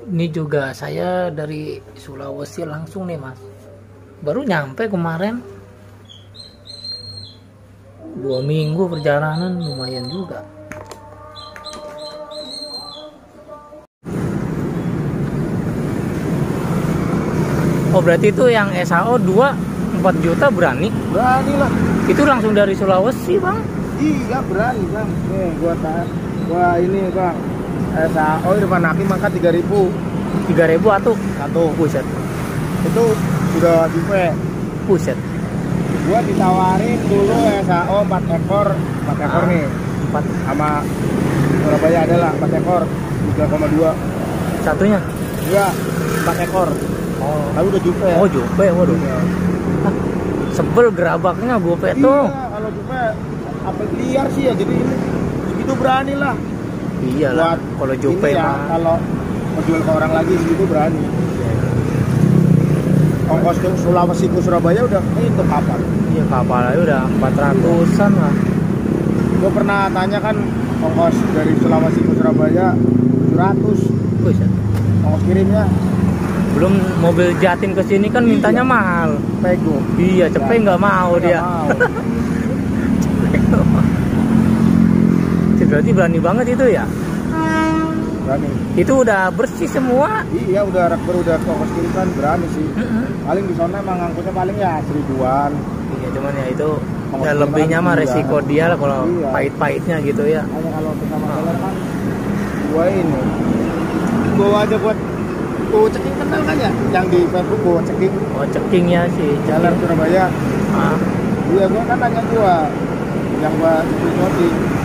Ini juga saya dari Sulawesi langsung nih mas. Baru nyampe kemarin. 2 minggu perjalanan lumayan juga. Oh berarti itu yang SAO 4 juta berani? Berani lah. Itu langsung dari Sulawesi bang? Iya berani bang. Nih gua ini bang. SAO depan Hakim angkat 3.000. 3.000 atau? Satu. Buset. Itu udah jupe. Buset. Gua ditawarin dulu SAO 4 ekor. 4 ekor nih. 4. Sama Surabaya ada lah 4 ekor. 3,2. Satunya? Iya 4 ekor. Oh. Tapi udah jupe. Oh jupe, waduh. Iya. Ah, sebel gerabaknya gope Iya, tuh. kalau jupe apel liar sih ya, jadi ini segitu berani lah. Iyalah, kalau jupe ini ya, mah. kalau mau jual ke orang lagi segitu berani. Ongkos ke Sulawesi ke Surabaya udah itu kapal. Iya kapal aja udah 400-an lah. Gue pernah tanya kan ongkos dari Sulawesi ke Surabaya 700. Buset. Ongkos kirimnya Belum mobil Jatim ke sini kan mintanya Iya. mahal. pego. Iya, cepet nggak mau Nggak dia. mau. Berarti berani banget itu ya. Berani. Itu udah bersih semua. Iya udah rakber udah ongkos kirim kan berani sih. Paling di sana emang ngangkutnya paling ya 1000-an. Iya, cuman ya itu Ongkos ya kirim lebihnya kan mah iya. resiko dia lah kalau Iya. pahit-pahitnya gitu ya. Hanya kalau bersama seller kan gua ini gua aja buat gua ceking kenal kan ya yang di Facebook gua ceking Oh cekingnya sih. seller Surabaya. Ah, Iya gua kan nanya gua yang gua screenshotin